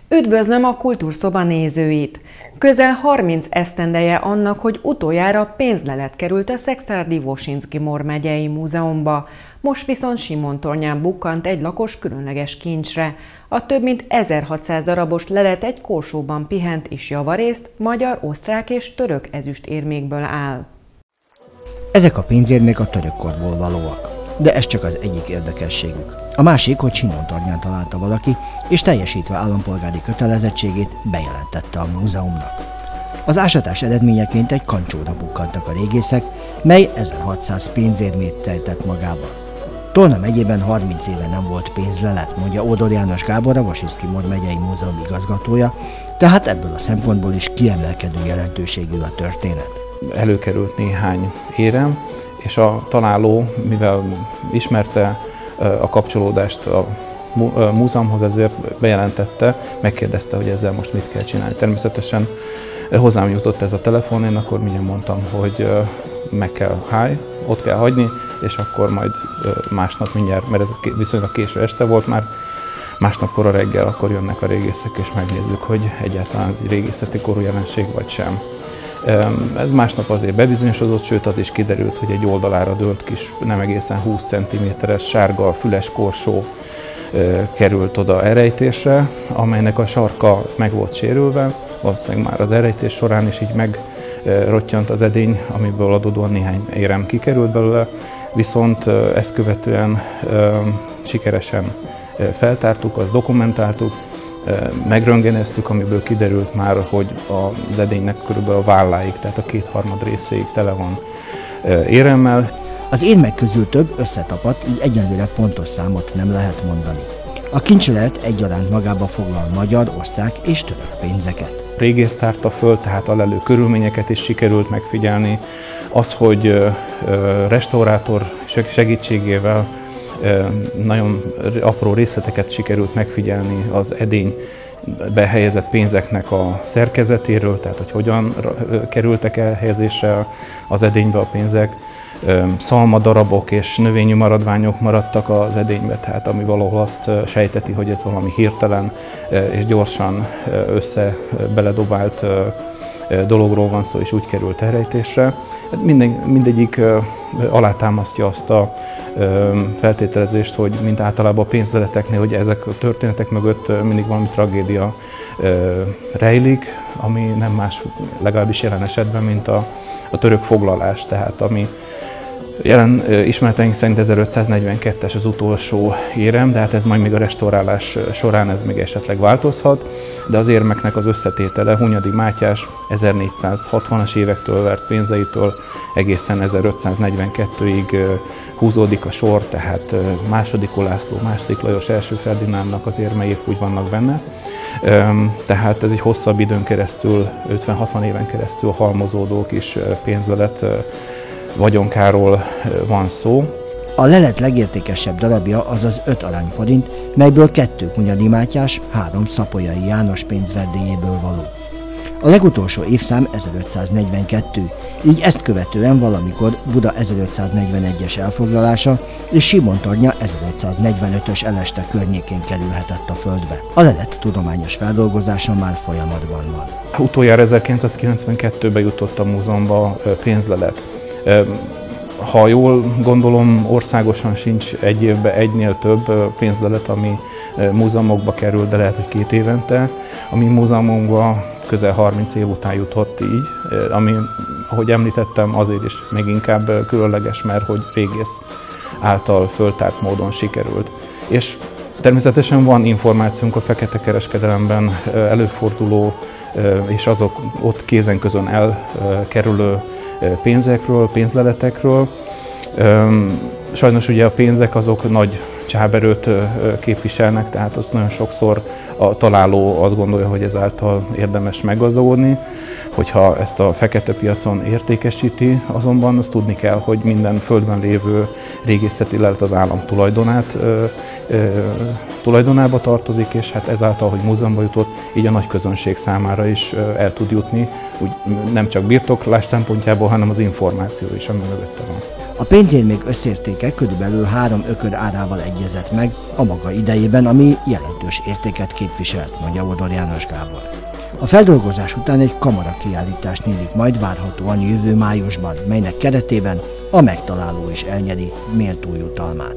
Üdvözlöm a Kultúrszoba nézőit! Közel 30 esztendeje annak, hogy utoljára pénzlelet került a Szekszárdi-Vosintki-Mor megyei múzeumba, most viszont Simontornyán bukkant egy lakos különleges kincsre. A több mint 1600 darabos lelet egy korsóban pihent és javarészt magyar, osztrák és török ezüstérmékből áll. Ezek a pénzérmék a török korból valóak. De ez csak az egyik érdekességük. A másik, hogy Simontornyán találta valaki, és teljesítve állampolgári kötelezettségét bejelentette a múzeumnak. Az ásatás eredményeként egy kancsóra bukkantak a régészek, mely 1600 pénzérmét tejtett magába. Tolna megyében 30 éve nem volt pénzlelet, mondja Ódor János Gábor, a Vosintki-Mor megyei múzeum igazgatója, tehát ebből a szempontból is kiemelkedő jelentőségű a történet. Előkerült néhány érem, és a találó, mivel ismerte a kapcsolódást a múzeumhoz, ezért bejelentette, megkérdezte, hogy ezzel most mit kell csinálni. Természetesen hozzám jutott ez a telefon, én akkor mindjárt mondtam, hogy meg kell ott kell hagyni, és akkor majd másnap mindjárt, mert ez viszonylag késő este volt már, másnap kora reggel akkor jönnek a régészek, és megnézzük, hogy egyáltalán ez egy régészeti korú jelenség vagy sem. Ez másnap azért bebizonyosodott, sőt az is kiderült, hogy egy oldalára dőlt kis, nem egészen 20 cm-es sárga füles korsó került oda elrejtésre, amelynek a sarka meg volt sérülve, valószínűleg már az elrejtés során is így megrottyant az edény, amiből adódóan néhány érem kikerült belőle, viszont ezt követően sikeresen feltártuk, azt dokumentáltuk, megröntgeneztük, amiből kiderült már, hogy az edénynek körülbelül a válláig, tehát a 2/3 részéig tele van éremmel. Az érmek közül több összetapadt, így egyenlőre pontos számot nem lehet mondani. A kincslelet egyaránt magába foglal magyar, osztrák és török pénzeket. Régész tárta föl, tehát a lelő körülményeket is sikerült megfigyelni. Az, hogy restaurátor segítségével nagyon apró részleteket sikerült megfigyelni az edénybe helyezett pénzeknek a szerkezetéről, tehát hogy hogyan kerültek elhelyezésre az edénybe a pénzek. Szalmadarabok és növényi maradványok maradtak az edénybe, tehát ami valahol azt sejteti, hogy ez valami hirtelen és gyorsan beledobált dologról van szó, és úgy került elrejtésre. Mindegyik alátámasztja azt a feltételezést, hogy mint általában a pénzleleteknél, hogy ezek a történetek mögött mindig valami tragédia rejlik, ami nem más, legalábbis jelen esetben, mint a török foglalás, tehát ami jelen ismereteink szerint 1542-es az utolsó érem, de hát ez majd még a restaurálás során ez még esetleg változhat, de az érmeknek az összetétele Hunyadi Mátyás 1460-as évektől vert pénzeitől egészen 1542-ig húzódik a sor, tehát II. Ulászló, II. Lajos, I. Ferdinándnak az érmei épp úgy vannak benne. Tehát ez egy hosszabb időn keresztül, 50-60 éven keresztül halmozódó kis pénzlelet vagyonkáról van szó. A lelet legértékesebb darabja az az 5 aranyforint, melyből 2 Hunyadi Mátyás, 3 Szapolyai János pénzverdélyéből való. A legutolsó évszám 1542, így ezt követően valamikor Buda 1541-es elfoglalása és Simontornya 1545-ös eleste környékén kerülhetett a földbe. A lelet tudományos feldolgozása már folyamatban van. Utoljára 1992-ben jutott a múzeumba pénzlelet. Ha jól gondolom, országosan sincs egy évben egynél több pénzlelet, ami múzeumokba kerül, de lehet, hogy 2 évente. A mi múzeumunkba közel 30 év után jutott így, ami, ahogy említettem, azért is még inkább különleges, mert hogy régész által föltárt módon sikerült. És természetesen van információnk a fekete kereskedelemben előforduló és azok ott kézen közön elkerülő pénzekről, pénzleletekről. Sajnos ugye a pénzek azok nagy csáberőt képviselnek, tehát azt nagyon sokszor a találó azt gondolja, hogy ezáltal érdemes meggazdagodni. Hogyha ezt a fekete piacon értékesíti, azonban azt tudni kell, hogy minden földben lévő régészeti lelet az állam tulajdonába tartozik, és hát ezáltal, hogy múzeumba jutott, így a nagy közönség számára is el tud jutni, úgy nem csak birtoklás szempontjából, hanem az információ is, ami mögötte van. A pénzérmék összértéke körülbelül 3 ökör árával egyezett meg a maga idejében, ami jelentős értéket képviselt, mondja Odor János Gábor. A feldolgozás után egy kamara kiállítás nyílik majd várhatóan jövő májusban, melynek keretében a megtaláló is elnyeri méltó jutalmát.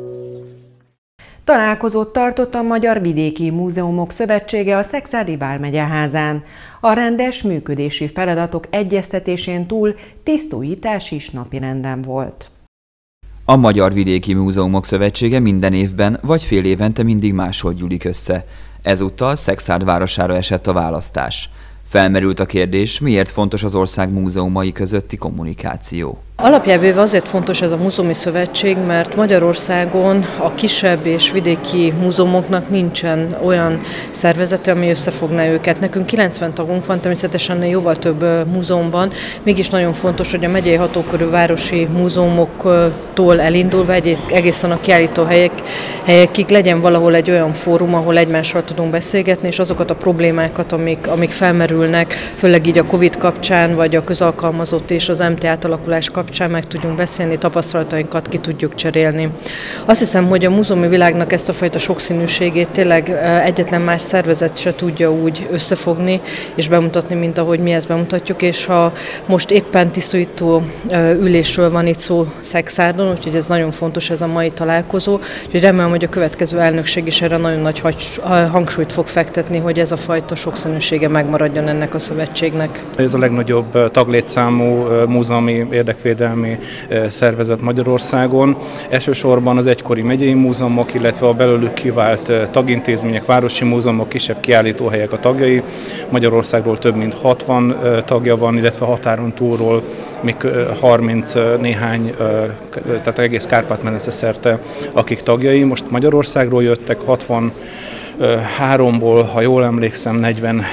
Találkozót tartott a Magyar Vidéki Múzeumok Szövetsége a Szekszárdi Vármegyeházán. A rendes működési feladatok egyeztetésén túl tisztújítás is napirenden volt. A Magyar Vidéki Múzeumok Szövetsége minden évben vagy fél évente mindig máshol gyűlik össze. Ezúttal Szekszárd városára esett a választás. Felmerült a kérdés, miért fontos az ország múzeumai közötti kommunikáció. Alapjában véve azért fontos ez a múzeumi szövetség, mert Magyarországon a kisebb és vidéki múzeumoknak nincsen olyan szervezete, ami összefogná őket. Nekünk 90 tagunk van, természetesen jóval több múzeum van, mégis nagyon fontos, hogy a megyei hatókörű városi múzeumoktól elindulva egészen a kiállító helyekig legyen valahol egy olyan fórum, ahol egymással tudunk beszélgetni, és azokat a problémákat, amik felmerülnek, főleg így a Covid kapcsán, vagy a közalkalmazott és az MT átalakulás kapcsán, meg tudjunk beszélni, tapasztalatainkat ki tudjuk cserélni. Azt hiszem, hogy a múzeumi világnak ezt a fajta sokszínűségét tényleg egyetlen más szervezet se tudja úgy összefogni és bemutatni, mint ahogy mi ezt bemutatjuk, és ha most éppen tisztújító ülésről van itt szó Szekszárdon, úgyhogy ez nagyon fontos ez a mai találkozó, úgyhogy remélem, hogy a következő elnökség is erre nagyon nagy hangsúlyt fog fektetni, hogy ez a fajta sokszínűsége megmaradjon ennek a szövetségnek. Ez a legnagyobb taglétszámú múzeumi érdekvédelmi szervezet Magyarországon. Elsősorban az egykori megyei múzeumok, illetve a belőlük kivált tagintézmények, városi múzeumok, kisebb kiállítóhelyek a tagjai. Magyarországról több mint 60 tagja van, illetve határon túlról még 30 néhány, tehát egész Kárpát-medence szerte, akik tagjai. Most Magyarországról jöttek 63-ból, ha jól emlékszem,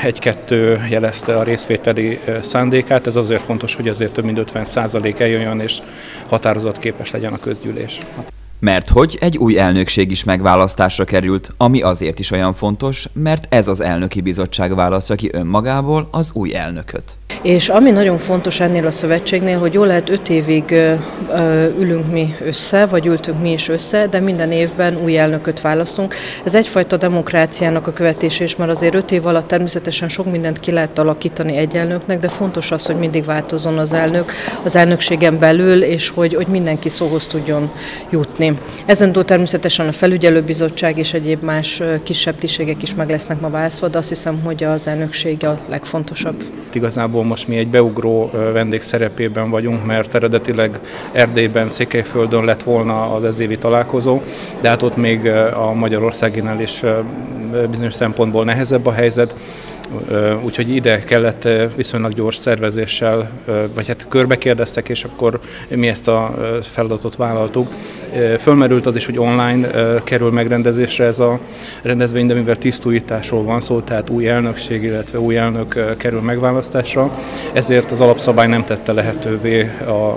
41-2 jelezte a részvételi szándékát. Ez azért fontos, hogy azért több mint 50% eljöjjön és határozatképes legyen a közgyűlés. Mert hogy egy új elnökség is megválasztásra került, ami azért is olyan fontos, mert ez az elnöki bizottság választja ki önmagából az új elnököt. És ami nagyon fontos ennél a szövetségnél, hogy jól lehet 5 évig ülünk mi össze, vagy ültünk mi is össze, de minden évben új elnököt választunk. Ez egyfajta demokráciának a követése is, mert azért 5 év alatt természetesen sok mindent ki lehet alakítani egy elnöknek, de fontos az, hogy mindig változzon az elnök az elnökségen belül, és hogy mindenki szóhoz tudjon jutni. Ezen túl természetesen a felügyelőbizottság és egyéb más kisebb tisztségek is meg lesznek ma választva, de azt hiszem, hogy az elnökség a legfontosabb. Igazából most mi egy beugró vendég szerepében vagyunk, mert eredetileg Erdélyben, Székelyföldön lett volna az ezévi találkozó, de hát ott még a Magyarországinál is bizonyos szempontból nehezebb a helyzet, úgyhogy ide kellett viszonylag gyors szervezéssel, vagy hát körbekérdeztek, és akkor mi ezt a feladatot vállaltuk. Fölmerült az is, hogy online kerül megrendezésre ez a rendezvény, de mivel tisztújításról van szó, tehát új elnökség, illetve új elnök kerül megválasztásra, ezért az alapszabály nem tette lehetővé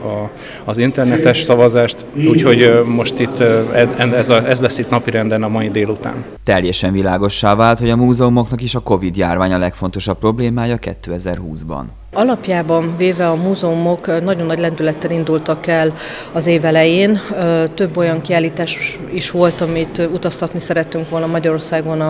az internetes szavazást, úgyhogy most itt ez lesz itt napirenden a mai délután. Teljesen világossá vált, hogy a múzeumoknak is a Covid-járvány a legfontosabb problémája 2020-ban. Alapjában véve a múzeumok nagyon nagy lendülettel indultak el az év elején. Több olyan kiállítás is volt, amit utaztatni szerettünk volna Magyarországon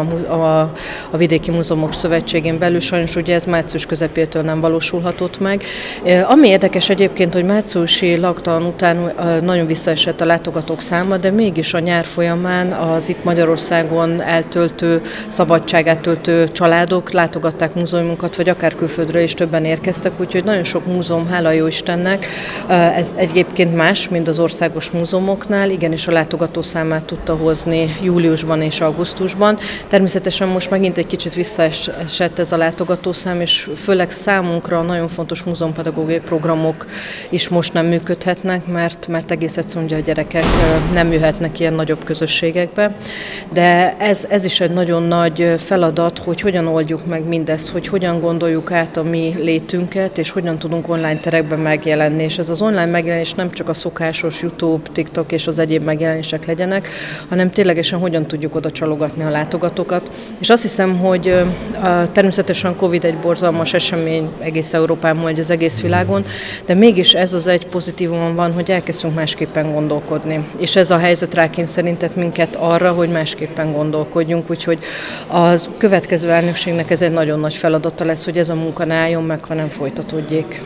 a Vidéki Múzeumok Szövetségén belül. Sajnos ugye ez március közepétől nem valósulhatott meg. Ami érdekes egyébként, hogy márciusi lockdown után nagyon visszaesett a látogatók száma, de mégis a nyár folyamán az itt Magyarországon szabadságát töltő családok látogatták múzeumunkat, vagy akár külföldről is többen érkeztek, úgyhogy nagyon sok múzeum, hála jó Istennek, ez egyébként más, mint az országos múzeumoknál, igenis a látogató számát tudta hozni júliusban és augusztusban. Természetesen most megint egy kicsit visszaesett ez a látogatószám, és főleg számunkra nagyon fontos múzeumpedagógiai programok is most nem működhetnek, mert egész egyszerűen a gyerekek nem jöhetnek ilyen nagyobb közösségekbe. De ez is egy nagyon nagy feladat, hogy hogyan oldjuk meg mindezt, hogy hogyan gondoljuk át a mi létünket, és hogyan tudunk online terekben megjelenni. És ez az online megjelenés nem csak a szokásos YouTube, TikTok és az egyéb megjelenések legyenek, hanem ténylegesen hogyan tudjuk oda csalogatni a látogatókat. És azt hiszem, hogy Természetesen a Covid egy borzalmas esemény egész Európában, vagy az egész világon, de mégis ez az egy pozitívum van, hogy elkezdünk másképpen gondolkodni. És ez a helyzet rákényszerített minket arra, hogy másképpen gondolkodjunk, úgyhogy a következő elnökségnek ez egy nagyon nagy feladata lesz, hogy ez a munka ne álljon meg, hanem folytatódjék.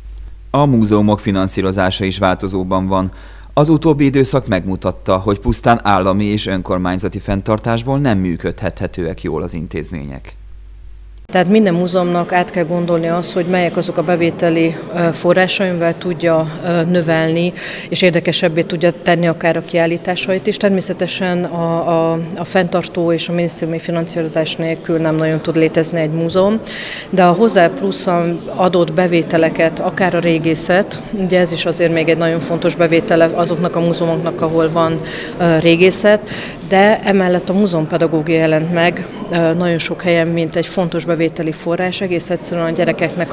A múzeumok finanszírozása is változóban van. Az utóbbi időszak megmutatta, hogy pusztán állami és önkormányzati fenntartásból nem működhethetőek jól az intézmények. Tehát minden múzeumnak át kell gondolni azt, hogy melyek azok a bevételi forrásai, amivel tudja növelni, és érdekesebbé tudja tenni akár a kiállításait is. Természetesen a fenntartó és a minisztériumi finanszírozás nélkül nem nagyon tud létezni egy múzeum, de a hozzá plusz adott bevételeket, akár a régészet, ugye ez is azért még egy nagyon fontos bevétele azoknak a múzeumoknak, ahol van régészet, de emellett a múzeumpedagógia jelent meg nagyon sok helyen, mint egy fontos bevételi forrás, egész egyszerűen a gyerekeknek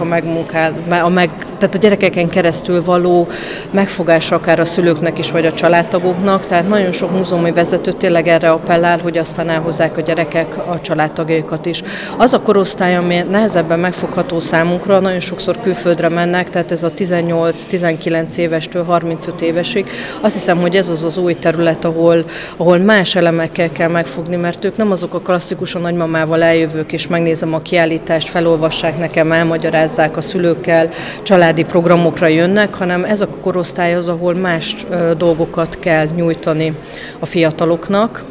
tehát a gyerekeken keresztül való megfogása akár a szülőknek is, vagy a családtagoknak, tehát nagyon sok múzeumi vezető tényleg erre appellál, hogy aztán elhozzák a gyerekek a családtagjaikat is. Az a korosztály, ami nehezebben megfogható számunkra, nagyon sokszor külföldre mennek, tehát ez a 18-19 évestől 35 évesig. Azt hiszem, hogy ez az az új terület, ahol más elemekkel kell megfogni, mert ők nem azok a klasszikusan nagymamával eljövők, és megnézem a kiállítást, felolvassák nekem, elmagyarázzák a szülőkkel, családi programokra jönnek, hanem ez a korosztály az, ahol más dolgokat kell nyújtani a fiataloknak.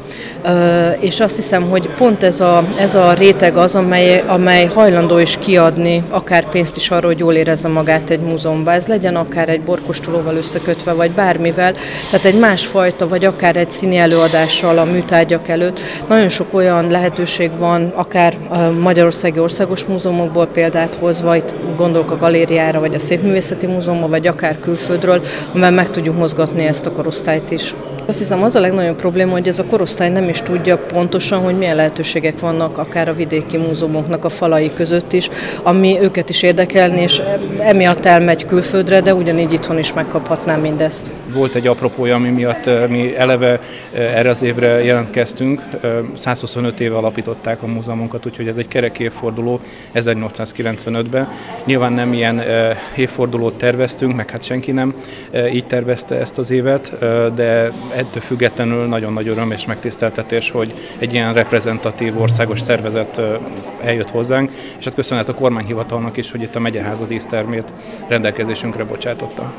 És azt hiszem, hogy pont ez a réteg az, amely hajlandó is kiadni, akár pénzt is arra, hogy jól érezze magát egy múzeumban. Ez legyen akár egy borkostolóval összekötve, vagy bármivel, tehát egy másfajta, vagy akár egy színi előadással a műtárgyak előtt. Nagyon sok olyan lehetőség van, akár magyarországi országos múzeumokból példát hozva, itt gondolok a galériára, vagy a Szépművészeti Múzeumra, vagy akár külföldről, amivel meg tudjuk mozgatni ezt a korosztályt is. Azt hiszem, az a legnagyobb probléma, hogy ez a korosztály nem is tudja pontosan, hogy milyen lehetőségek vannak akár a vidéki múzeumoknak a falai között is, ami őket is érdekelni, és emiatt elmegy külföldre, de ugyanígy itthon is megkaphatná mindezt. Volt egy apropója, ami miatt mi eleve erre az évre jelentkeztünk. 125 éve alapították a múzeumunkat, úgyhogy ez egy kerek évforduló 1895-ben. Nyilván nem ilyen évfordulót terveztünk, meg hát senki nem így tervezte ezt az évet, de ettől függetlenül nagyon nagy öröm és megtiszteltetés, hogy egy ilyen reprezentatív országos szervezet eljött hozzánk, és hát köszönet a kormányhivatalnak is, hogy itt a megyeháza dísztermét rendelkezésünkre bocsátotta.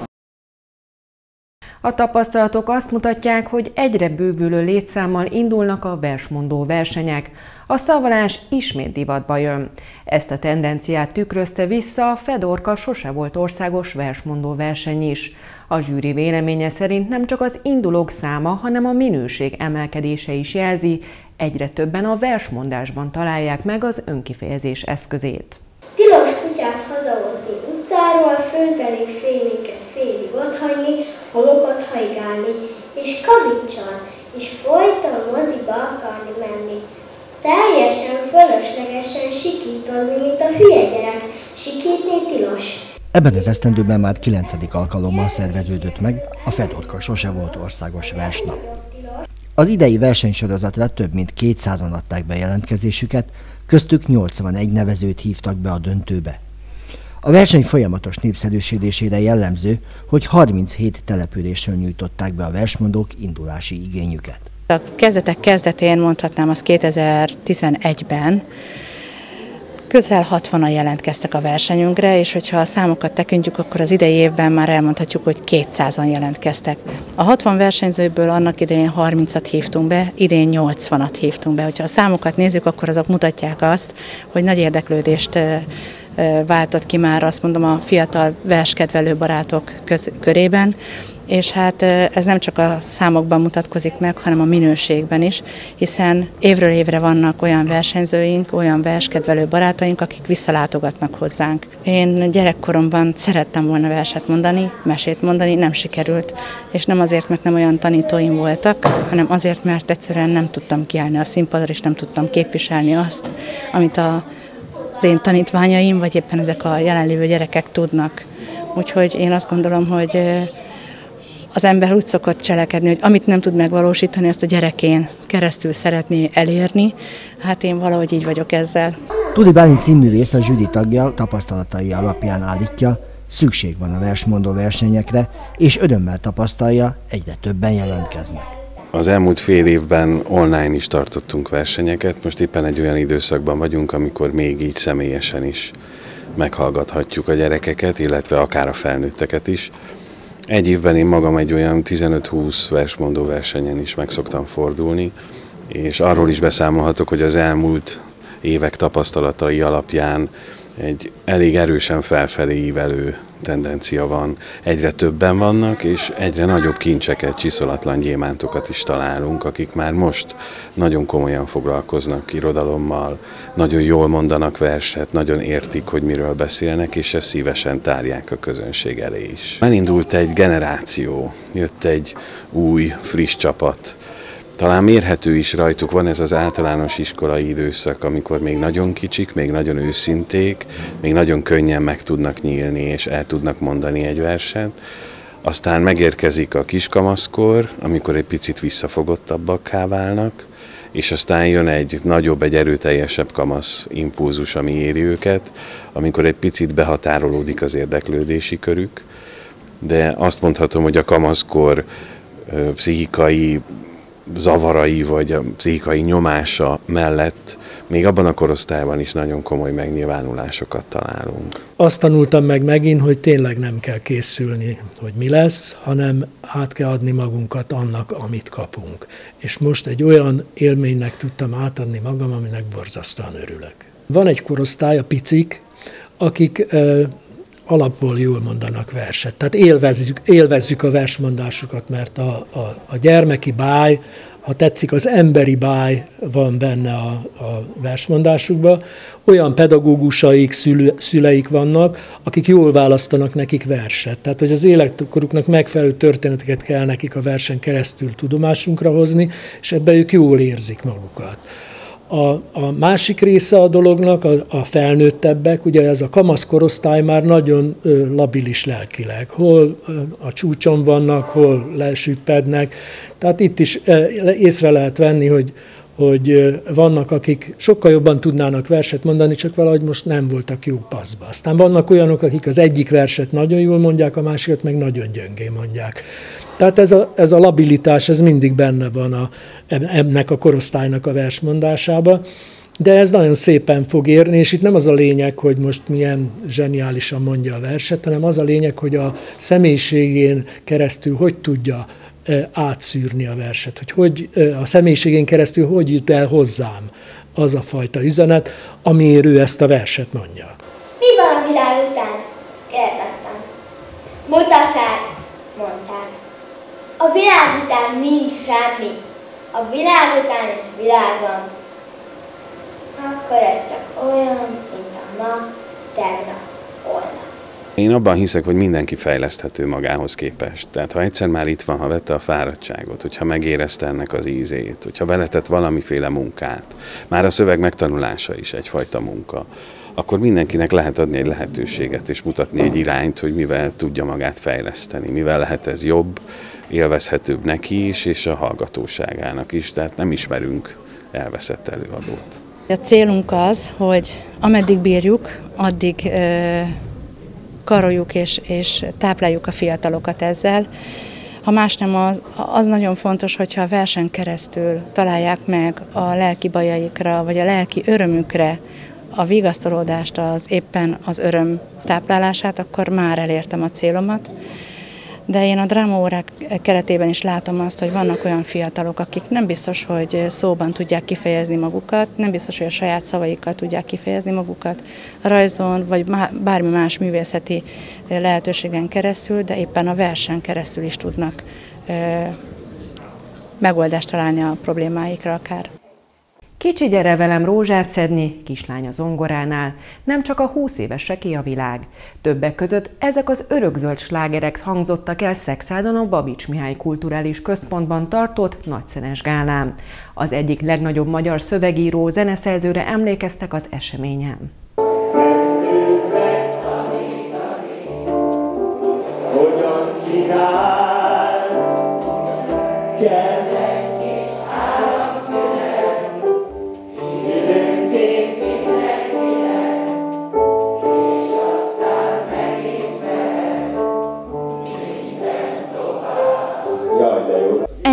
A tapasztalatok azt mutatják, hogy egyre bővülő létszámmal indulnak a versmondó versenyek. A szavalás ismét divatba jön. Ezt a tendenciát tükrözte vissza a Fedorka sose volt országos versmondó verseny is. A zsűri véleménye szerint nem csak az indulók száma, hanem a minőség emelkedése is jelzi, egyre többen a versmondásban találják meg az önkifejezés eszközét. Tilos kutyát hazahozni utcáról, főzelék félénket félig otthagyni, homokat hajgálni, és kavicsal, és folyton moziba akarni menni. Teljesen fölöslegesen sikítozni, mint a hülye gyerek, sikítni tilos. Ebben az esztendőben már 9. alkalommal szerveződött meg a Fedorka sose volt országos versnap. Az idei versenysorozatra több mint 200-an adták be jelentkezésüket, köztük 81 nevezőt hívtak be a döntőbe. A verseny folyamatos népszerűsödésére jellemző, hogy 37 településről nyújtották be a versmondók indulási igényüket. A kezdetek kezdetén, mondhatnám, az 2011-ben közel 60-an jelentkeztek a versenyünkre, és hogyha a számokat tekintjük, akkor az idei évben már elmondhatjuk, hogy 200-an jelentkeztek. A 60 versenyzőből annak idején 30-at hívtunk be, idén 80-at hívtunk be. Hogyha a számokat nézzük, akkor azok mutatják azt, hogy nagy érdeklődést váltott ki már, azt mondom, a fiatal verskedvelő barátok körében, és hát ez nem csak a számokban mutatkozik meg, hanem a minőségben is, hiszen évről évre vannak olyan versenyzőink, olyan verskedvelő barátaink, akik visszalátogatnak hozzánk. Én gyerekkoromban szerettem volna verset mondani, mesét mondani, nem sikerült, és nem azért, mert nem olyan tanítóim voltak, hanem azért, mert egyszerűen nem tudtam kiállni a színpadra, és nem tudtam képviselni azt, amit az én tanítványaim, vagy éppen ezek a jelenlévő gyerekek tudnak. Úgyhogy én azt gondolom, hogy az ember úgy szokott cselekedni, hogy amit nem tud megvalósítani, azt a gyerekén keresztül szeretné elérni. Hát én valahogy így vagyok ezzel. Tudy Bálint színművész, a zsűri tagja tapasztalatai alapján állítja, szükség van a versmondó versenyekre, és örömmel tapasztalja, egyre többen jelentkeznek. Az elmúlt fél évben online is tartottunk versenyeket, most éppen egy olyan időszakban vagyunk, amikor még így személyesen is meghallgathatjuk a gyerekeket, illetve akár a felnőtteket is. Egy évben én magam egy olyan 15-20 versmondó versenyen is meg szoktam fordulni, és arról is beszámolhatok, hogy az elmúlt évek tapasztalatai alapján egy elég erősen felfelé ívelő tendencia van. Egyre többen vannak, és egyre nagyobb kincseket, csiszolatlan gyémántokat is találunk, akik már most nagyon komolyan foglalkoznak irodalommal, nagyon jól mondanak verset, nagyon értik, hogy miről beszélnek, és ezt szívesen tárják a közönség elé is. Elindult egy generáció, jött egy új, friss csapat. Talán mérhető is rajtuk, van ez az általános iskolai időszak, amikor még nagyon kicsik, még nagyon őszinték, még nagyon könnyen meg tudnak nyílni és el tudnak mondani egy verset. Aztán megérkezik a kiskamaszkor, amikor egy picit visszafogottabbakká válnak, és aztán jön egy nagyobb, egy erőteljesebb kamasz impulzus, ami éri őket, amikor egy picit behatárolódik az érdeklődési körük. De azt mondhatom, hogy a kamaszkor pszichikai zavarai vagy a pszichikai nyomása mellett még abban a korosztályban is nagyon komoly megnyilvánulásokat találunk. Azt tanultam meg megint, hogy tényleg nem kell készülni, hogy mi lesz, hanem át kell adni magunkat annak, amit kapunk. És most egy olyan élménynek tudtam átadni magam, aminek borzasztóan örülök. Van egy korosztály, a picik, akik alapból jól mondanak verset. Tehát élvezzük a versmondásukat, mert a gyermeki báj, ha tetszik, az emberi báj van benne a versmondásukban. Olyan pedagógusaik, szüleik vannak, akik jól választanak nekik verset. Tehát, hogy az életkoruknak megfelelő történeteket kell nekik a versen keresztül tudomásunkra hozni, és ebben ők jól érzik magukat. A másik része a dolognak, a felnőttebbek, ugye ez a kamasz korosztály már nagyon labilis lelkileg. Hol a csúcson vannak, hol lesüppednek. Tehát itt is észre lehet venni, hogy vannak, akik sokkal jobban tudnának verset mondani, csak valahogy most nem voltak jó passzba. Aztán vannak olyanok, akik az egyik verset nagyon jól mondják, a másikat meg nagyon gyöngén mondják. Tehát ez a labilitás, ez mindig benne van ennek a korosztálynak a versmondásában, de ez nagyon szépen fog érni, és itt nem az a lényeg, hogy most milyen zseniálisan mondja a verset, hanem az a lényeg, hogy a személyiségén keresztül hogy tudja átszűrni a verset, hogy a személyiségén keresztül hogy jut el hozzám az a fajta üzenet, amiért ő ezt a verset mondja. Mi van a világ után? Kérdeztem. Mutassák, mondták. A világ után nincs semmi. A világ után is világ van. Akkor ez csak olyan, mint a ma, tegnap, holnap. Én abban hiszek, hogy mindenki fejleszthető magához képest. Tehát ha egyszer már itt van, ha vette a fáradtságot, hogyha megérezte ennek az ízét, hogyha beletett valamiféle munkát, már a szöveg megtanulása is egyfajta munka, akkor mindenkinek lehet adni egy lehetőséget és mutatni egy irányt, hogy mivel tudja magát fejleszteni, mivel lehet ez jobb, élvezhetőbb neki is, és a hallgatóságának is. Tehát nem ismerünk elveszett előadót. A célunk az, hogy ameddig bírjuk, addig karoljuk és tápláljuk a fiatalokat ezzel. Ha más nem, az nagyon fontos, hogyha a versen keresztül találják meg a lelki bajaikra, vagy a lelki örömükre a vigasztalódást, éppen az öröm táplálását, akkor már elértem a célomat. De én a drámaórák keretében is látom azt, hogy vannak olyan fiatalok, akik nem biztos, hogy szóban tudják kifejezni magukat, nem biztos, hogy a saját szavaikkal tudják kifejezni magukat a rajzon, vagy bármi más művészeti lehetőségen keresztül, de éppen a versen keresztül is tudnak megoldást találni a problémáikra akár. Kicsi, gyere velem rózsát szedni, kislány a zongoránál, nem csak a 20 éveseké a világ. Többek között ezek az örökzöld slágerek hangzottak el Szexádon a Babits Mihály Kulturális Központban tartott nagyszenes gálán. Az egyik legnagyobb magyar szövegíró, zeneszerzőre emlékeztek az eseményen. Hogyan csinál,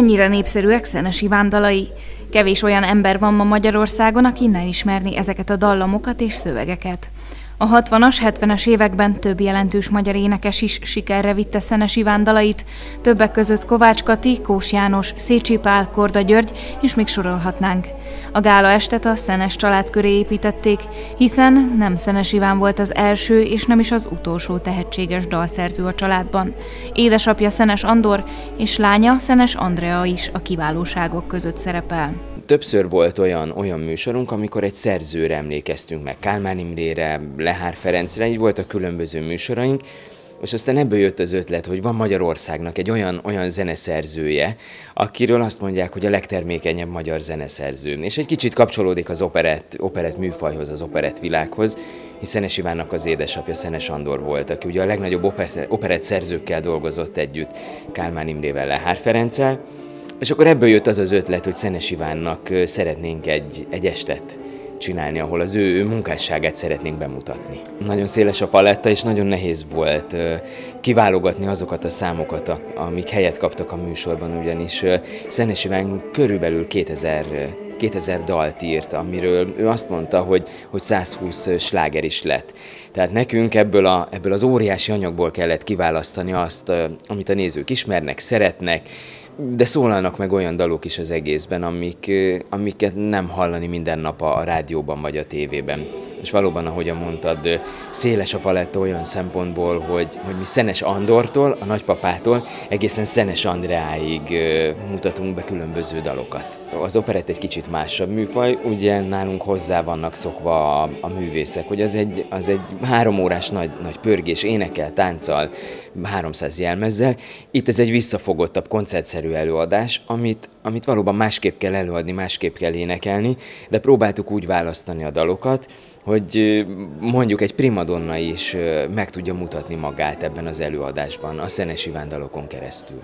Mennyire népszerűek Szenes Iván dalai? Kevés olyan ember van ma Magyarországon, aki ne ismerné ezeket a dallamokat és szövegeket. A 60-as, 70-es években több jelentős magyar énekes is sikerre vitte Szenes Iván dalait, többek között Kovács Kati, Kós János, Szécsi Pál, Korda György, és még sorolhatnánk. A gálaestet a Szenes család köré építették, hiszen nem Szenes Iván volt az első és nem is az utolsó tehetséges dalszerző a családban. Édesapja Szenes Andor és lánya Szenes Andrea is a kiválóságok között szerepel. Többször volt olyan műsorunk, amikor egy szerzőre emlékeztünk meg, Kálmán Imrére, Lehár Ferencre, így voltak különböző műsoraink, és aztán ebből jött az ötlet, hogy van Magyarországnak egy olyan zeneszerzője, akiről azt mondják, hogy a legtermékenyebb magyar zeneszerző. És egy kicsit kapcsolódik az operett műfajhoz, az operett világhoz, hiszen Szenes Ivánnak az édesapja Szenes Andor volt, aki ugye a legnagyobb operett szerzőkkel dolgozott együtt, Kálmán Imrével, Lehár Ferenccel. És akkor ebből jött az ötlet, hogy Szenes Ivánnak szeretnénk egy estet csinálni, ahol az ő munkásságát szeretnénk bemutatni. Nagyon széles a paletta, és nagyon nehéz volt kiválogatni azokat a számokat, amik helyet kaptak a műsorban, ugyanis Szenes Iván körülbelül 2000 dalt írt, amiről ő azt mondta, hogy 120 sláger is lett. Tehát nekünk ebből az óriási anyagból kellett kiválasztani azt, amit a nézők ismernek, szeretnek, de szólalnak meg olyan dalok is az egészben, amiket nem hallani minden nap a rádióban vagy a tévében. És valóban, ahogyan mondtad, széles a paletta olyan szempontból, hogy mi Szenes Andortól, a nagypapától egészen Szenes Andreáig mutatunk be különböző dalokat. Az operett egy kicsit másabb műfaj, ugye nálunk hozzá vannak szokva a művészek, hogy az egy 3 órás nagy pörgés, énekkel, tánccal, 300 jelmezzel. Itt ez egy visszafogottabb, koncertszerű előadás, amit valóban másképp kell előadni, másképp kell énekelni, de próbáltuk úgy választani a dalokat, hogy mondjuk egy primadonna is meg tudja mutatni magát ebben az előadásban, a Szenes Iván dalokon keresztül.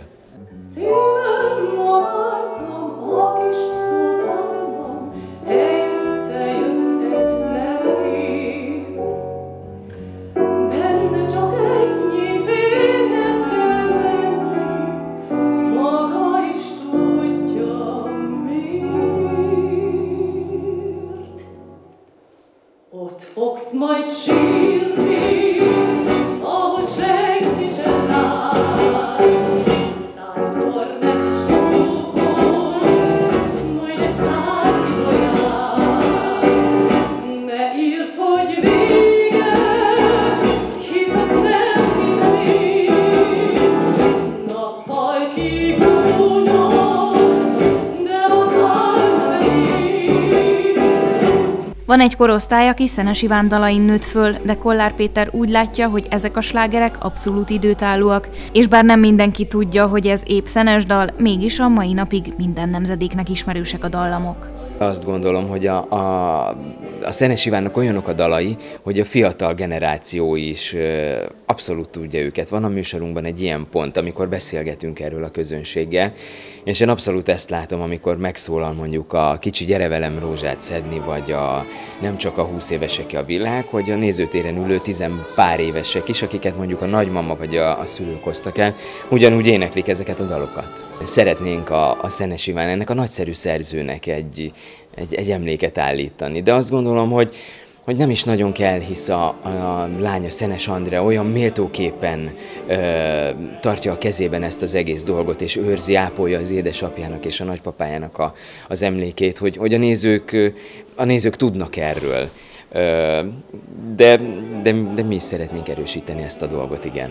Fogsz majd sírni, ahogy senki sem lát. 100-szor megcsókolsz, majd egy szárnyi toját. Ne írd, hogy vége, hisz azt nem hiszem én. Nappal kigúnyolsz, de az álmod enyém. Van egy korosztály, aki Szenes Iván dalain nőtt föl, de Kollár Péter úgy látja, hogy ezek a slágerek abszolút időtállóak, és bár nem mindenki tudja, hogy ez épp Szenes dal, mégis a mai napig minden nemzedéknek ismerősek a dallamok. Azt gondolom, hogy a Szenes Ivánnak olyanok a dalai, hogy a fiatal generáció is abszolút tudja őket. Van a műsorunkban egy ilyen pont, amikor beszélgetünk erről a közönséggel, és én abszolút ezt látom, amikor megszólal mondjuk a Kicsi gyere velem rózsát szedni, vagy nem csak a 20 évesek a világ, hogy a nézőtéren ülő 10 pár évesek is, akiket mondjuk a nagymama vagy a szülők hoztak el, ugyanúgy éneklik ezeket a dalokat. Szeretnénk a Szenes Iván, ennek a nagyszerű szerzőnek egy emléket állítani, de azt gondolom, hogy nem is nagyon kell, hisz a lánya Szenes Andrea olyan méltóképpen tartja a kezében ezt az egész dolgot, és őrzi, ápolja az édesapjának és a nagypapájának az emlékét, hogy a nézők tudnak erről. De mi is szeretnénk erősíteni ezt a dolgot, igen.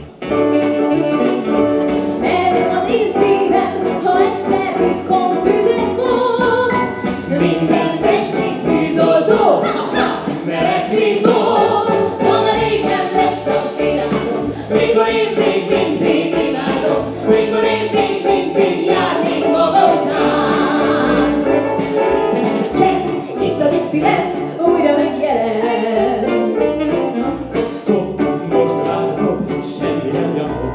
Az én szívem, ha egyszer ritkon tüzet fog, minden festék tűzoltó, melegni fog, van a rég nem lesz a világon, mikor én még mindig imádom, mikor én még mindig járnék maga után. Csend, itt a Dixieland újra megjelent. Top, most rátok, semmi nem javog.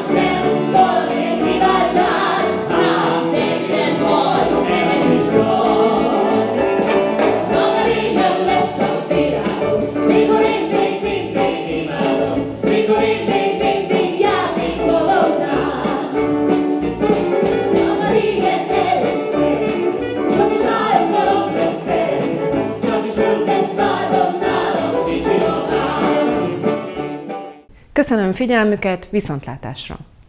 Nem valami kiváltság, hát szép sem van, nem is van. Köszönöm figyelmüket, viszontlátásra!